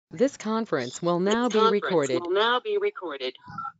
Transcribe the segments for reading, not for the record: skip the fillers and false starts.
This conference will This now be conference recorded. will now be recorded.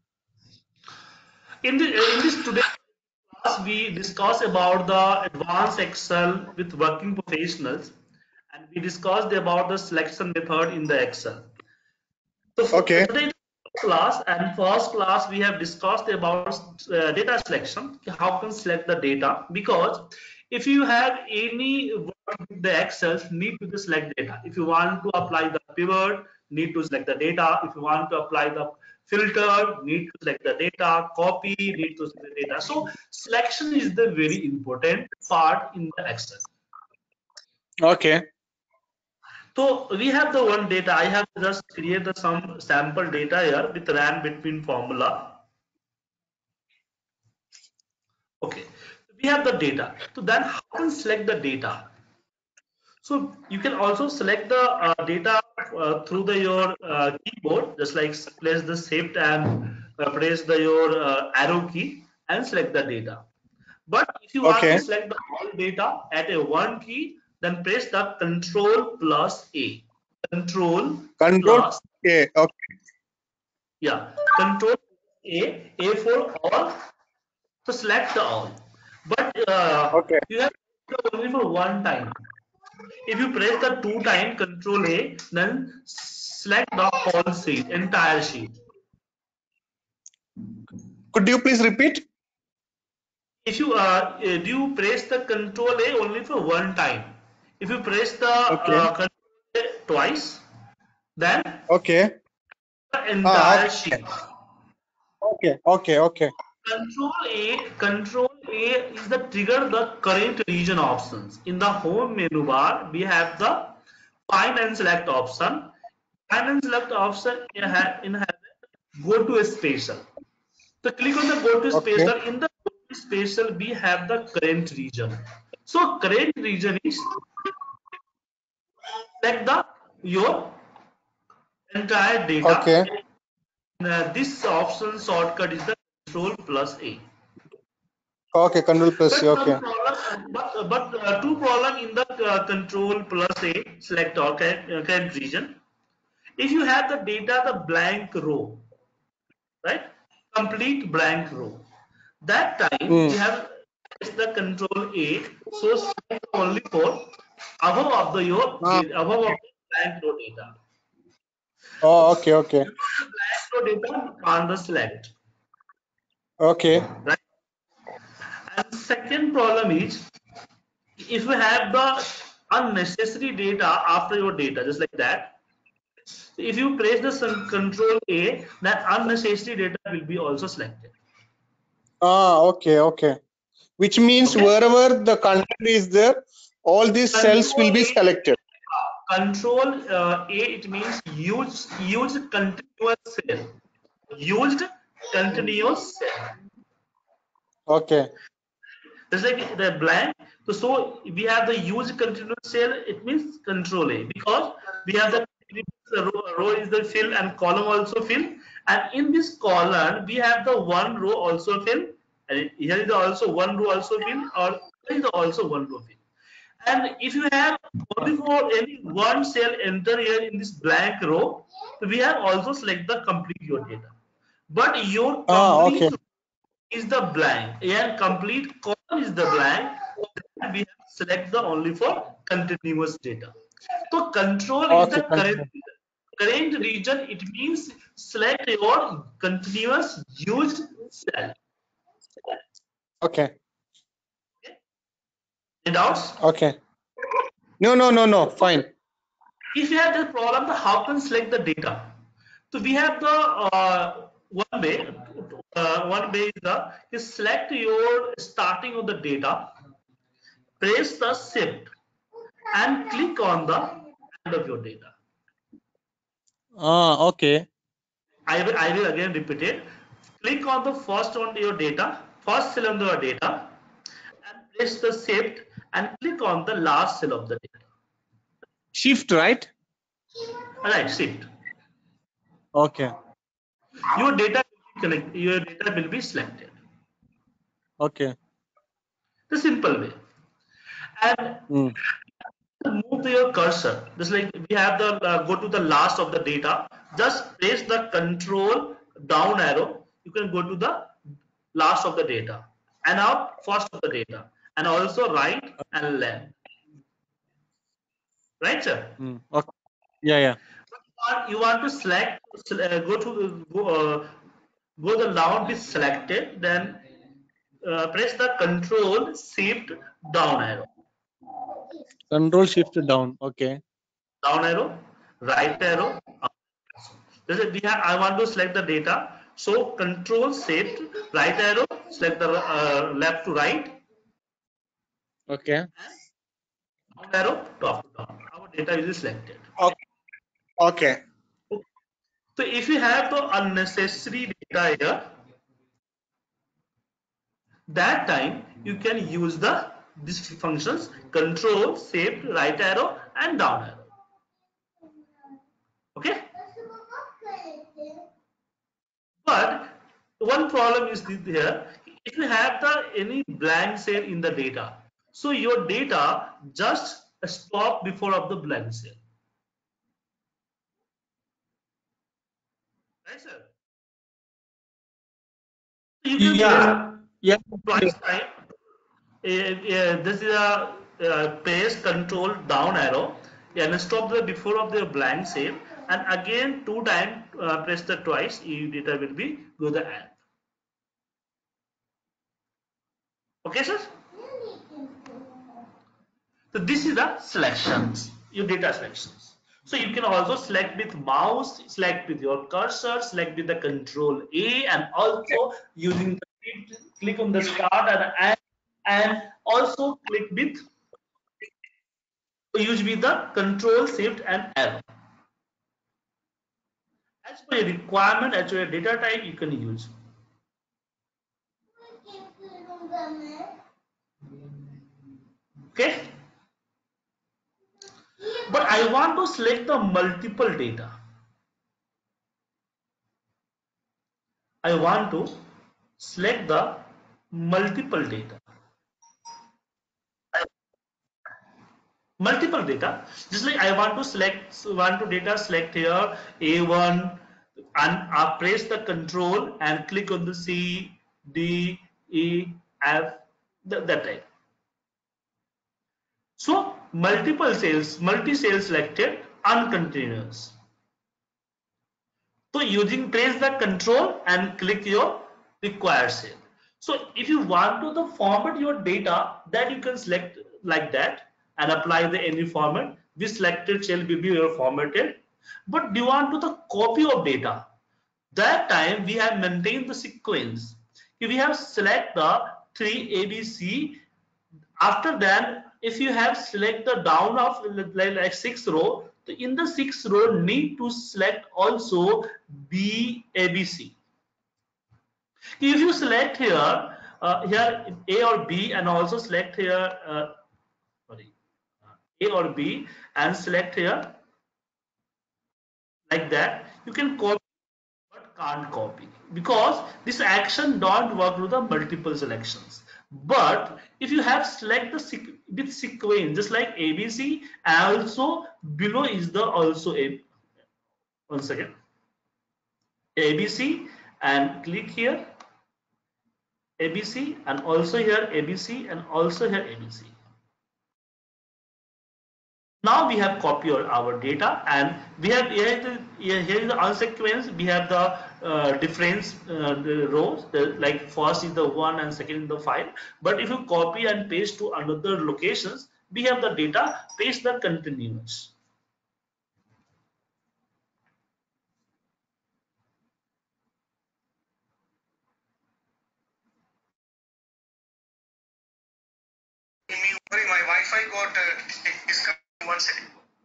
In this today class, we discuss about the advanced Excel with working professionals, and we discussed about the selection method in the Excel. So Okay. today class and first class we have discussed about data selection, how can select the data, because if you have any work with the Excel, need to select data. If you want to apply the pivot, need to select the data. If you want to apply the filter, need to select the data. Copy, need to select the data. So selection is the very important part in the Excel. Okay. So we have the one data. I have just created some sample data here with ran between formula. Okay, we have the data. So then how can select the data? So you can also select the data through your keyboard, just like press the shift and press your arrow key and select the data. But if you want to Okay. select the all data at a one key, then press the Control plus A. Control Control. plus Okay. Okay. Yeah, Control A for all. So select the all, but Okay. you have to only for one time. If you press the two time Control A, then select the whole sheet, entire sheet. Could you please repeat? If you do you press the Control A only for one time. If you press the Okay. Control A twice, then Okay. the entire Okay. sheet. Okay. Okay. Okay. Control A is the trigger the current region options. In the home menu bar, we have the find and select option. Find and select option go to a spatial. So click on the go to Okay. spatial. In the go to spatial, we have the current region. So current region is select the your entire data. Okay. This option shortcut is the Control plus A. Okay. Control plus But C. one Okay. problem, two problem in the Control plus A select all current region. If you have the data, the blank row, right? Complete blank row. That time Hmm. we have the Control A, so select only for above of the your Ah. above of the blank row data. Oh. Okay. Okay. The blank row data on the select, Okay. right? And second problem is if you have the unnecessary data after your data, just like that, if you press the Control A, then unnecessary data will be also selected. Ah. Okay. Okay. Which means Okay. wherever the content is there, all these cells Control will be A, selected. Control A, it means used continuous cell. Used continuous cell. Okay. Just like the blank. So we have the use continuous cell, it means Control A, because we have the row is the fill and column also fill, and in this column we have the one row also fill, and here is also one row also fill, or here is also one row fill. And if you have only for any one cell enter here in this blank row, we have also select the complete your data. But your Ah. Okay. complete is the blank and complete column is the blank, then we have to select the only for continuous data. So control is Okay. the current Continue. region. Current region, it means select your continuous used cell. Okay. Okay? Any doubts? Okay. No. No. No. No. So Fine. if you have the problem, how can select the data? So we have the one way. One way is the is select your starting of the data, press the shift and click on the end of your data. Ah. Okay. I will again repeat it. Click on the first on your data, first cell on your data, and press the shift and click on the last cell of the data. Shift. Right. Alright, shift. Okay. Your data will be selected. Okay. The simple way. And Hmm. move to your cursor, just like we have the go to the last of the data, just press the control down arrow, you can go to the last of the data and out first of the data, and also right and left, right sir? Okay. Yeah. You want to select, go the down be selected, then press the control shift down arrow, Control shift down. Okay. down arrow, right arrow, up. I want to select the data, so control shift right arrow, select the left to right, Okay. down arrow top to down. Our data is selected. Okay. So if you have the unnecessary data here, that time you can use the these functions control shift right arrow and down arrow. Okay, but one problem is here, if you have the any blank cell in the data, so your data just stop before of the blank cell, right sir? You can Yeah. twice time. This is a press control down arrow and stop the before of the blank cell, and again two time press the twice, your data will be go the end. Okay sir, so this is the selections, your data selections. So you can also select with mouse, select with your cursor, select with the control A, and also using the click on the start and also click with use with the control shift and arrow. As per your requirement, as per your data type, you can use. Okay. But I want to select the multiple data. I want to select the multiple data. Multiple data. Just like I want to select data, select here A1 and press the control and click on the C, D, E, F, that type. So multiple cells, multi-cell selected, uncontinuous. So using press the control and click your required cell. So if you want to the format your data, that you can select like that and apply the any format. This selected cell will be your formatted. But do you want to the copy of data? That time we have maintained the sequence. If we have select the 3 ABC, after that if you have select the down of like 6 row, so in the 6th row need to select also B ABC. If you select here here A or B and also select here sorry A or B and select here like that, you can copy but can't copy because this action don't work with the multiple selections. But if you have select the with sequence just like ABC, and also below is the also a one second ABC and click here ABC and also here ABC and also here ABC. Now we have copied our data and we have here is the unsequence. We have the difference the rows like first is the 1 and second is the 5. But if you copy and paste to another locations, we have the data paste the continuous. Sorry, my Wi-Fi got disconnected. 1 second.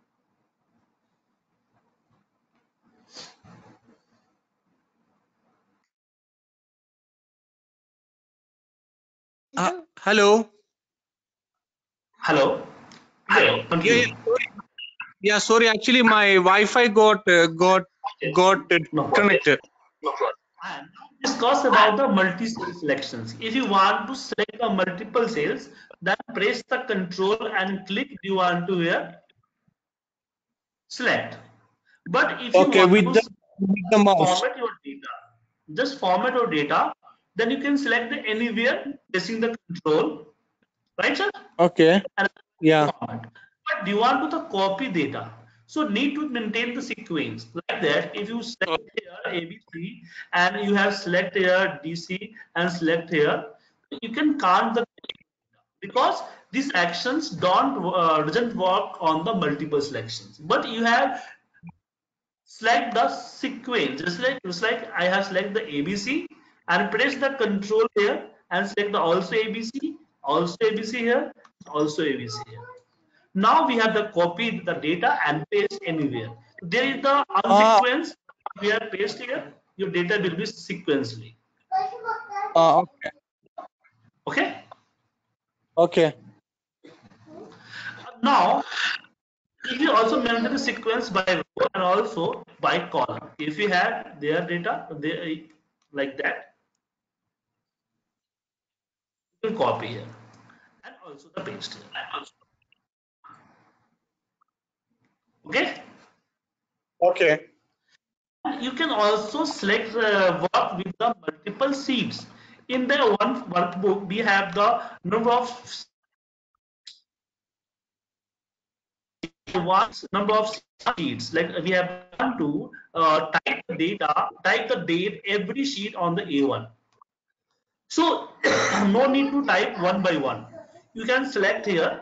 Hello. Hello. Hello. Yeah. Sorry. Actually, my Wi-Fi got disconnected. No problem. And discuss about the multi-cell selections. If you want to select the multiple cells, then press the control and click. Do you want to here select? But if you Okay, want with to the mouse. format your data, just format your data, then you can select the anywhere pressing the control, right, sir? Okay. And Yeah. format. But do you want to the copy data? So need to maintain the sequence like that. If you select here ABC and you have select here DC and select here, you can count the, because these actions doesn't work on the multiple selections. But you have select the sequence, just like I have select the ABC and press the control here and select the also ABC here, also ABC here. Now we have the copy the data and paste anywhere. There is the Ah, unsequence. We have paste here. Your data will be sequentially. okay. Okay. Okay. Now, if you also maintain the sequence by row and also by column, if you have their data like that, you can copy here and also the paste here. Okay. Okay. You can also select work with the multiple sheets. In the one workbook, we have the number of sheets. Like we have one to type the data, type the date every sheet on the A1. So no need to type one by one. You can select here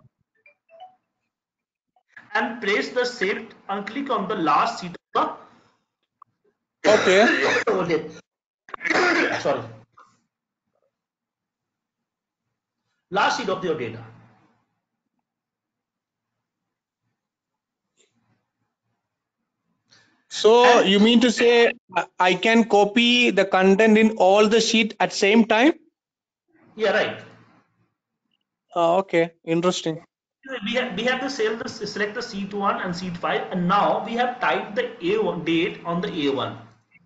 and press the shift and click on the last sheet of Okay. the sorry, last sheet of your data. So And you mean to say I can copy the content in all the sheet at same time? yeah, right. Okay. Interesting. We have to select the seat 1 and seat 5, and now we have typed the A1 date on the A1.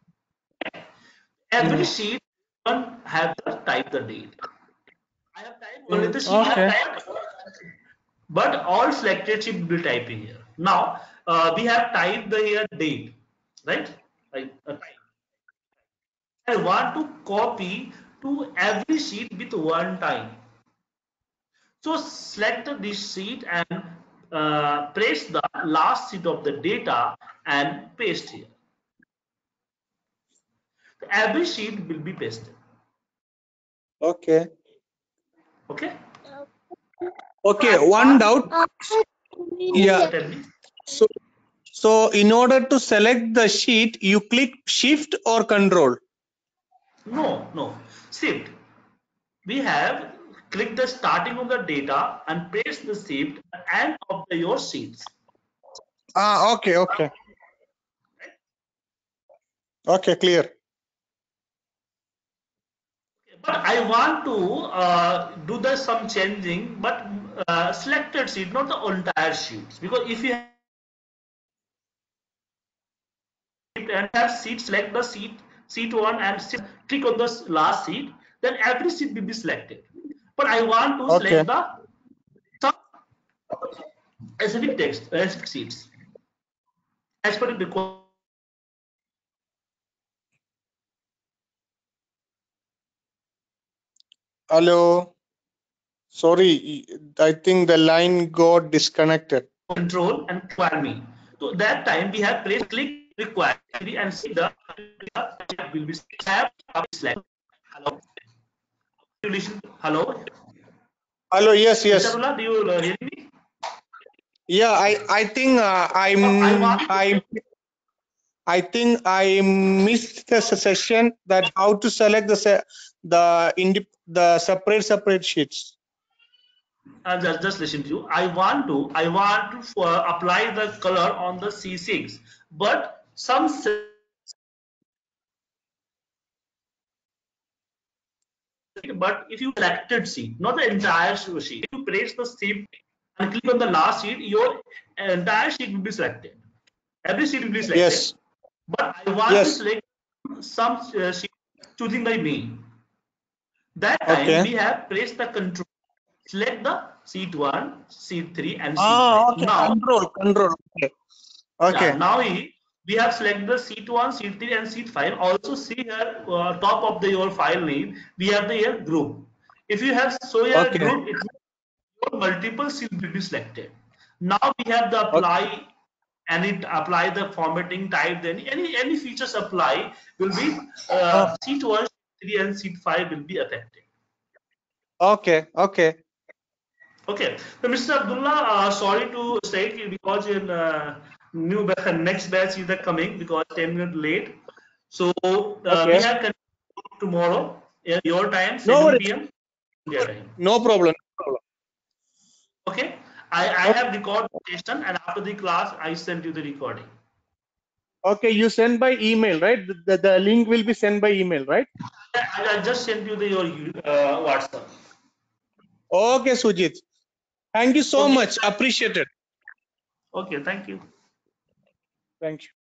Every Mm. sheet one have to type the date. I have typed only the sheet, Okay. but all selected sheet will be typing here. Now we have typed the here date, right? I want to copy to every sheet with one time. So select this sheet and press the last sheet of the data and paste here. Every sheet will be pasted. Okay. Okay. Okay. One doubt. Yeah. Tell me. So in order to select the sheet, you click shift or control. No. Shift. We have click the starting of the data and paste the shift at the end of your sheets. Okay. Okay. Okay. Clear. But I want to do the some changing, but selected sheet, not the entire sheets, because if you and have seat, select the seat 1 and click on the last seat, then every seat will be selected. But I want to Okay. select the some specific text, specific seats as per the requirement. Hello. Sorry, I think the line got disconnected. Control and require me. So that time we have press click require and see the will be select. Hello. Hello. Hello. Yes. Mr. Yes. Ullah, do you hear me? Yeah. I think I think I missed the session that how to select the separate sheets. Just listen to you. I want to apply the color on the C6, but some but if you selected sheet, not the entire sheet, if you press the shift and click on the last sheet, your entire sheet will be selected. Every sheet will be selected. Yes. But I want to Yes. select some sheet choosing by me. That time Okay. we have pressed the control select the seat 1, seat 3, and seat 5. Okay. Now, Control. Okay. Okay. yeah, now we have selected the seat 1, seat 3, and seat 5. Also see here, top of your file name, we have the here group. If you have so here Okay. group, it means your multiple seats will be selected. Now we have the apply, and it apply the formatting type. Then any features apply will be seat 1, seat 3, and seat 5 will be affected. Okay. Okay, so Mr. Abdullah, sorry to say because in next batch is coming because 10 minutes late. So Okay. we have continued tomorrow your time No 7 worries. p.m. India time. No problem. Okay, I have recorded the session, and after the class I send you the recording. Okay, you send by email, right? The link will be sent by email, right? I just sent you your WhatsApp. Okay, Sujit. Thank you so Okay. much. Appreciate it. Okay, thank you. Thank you.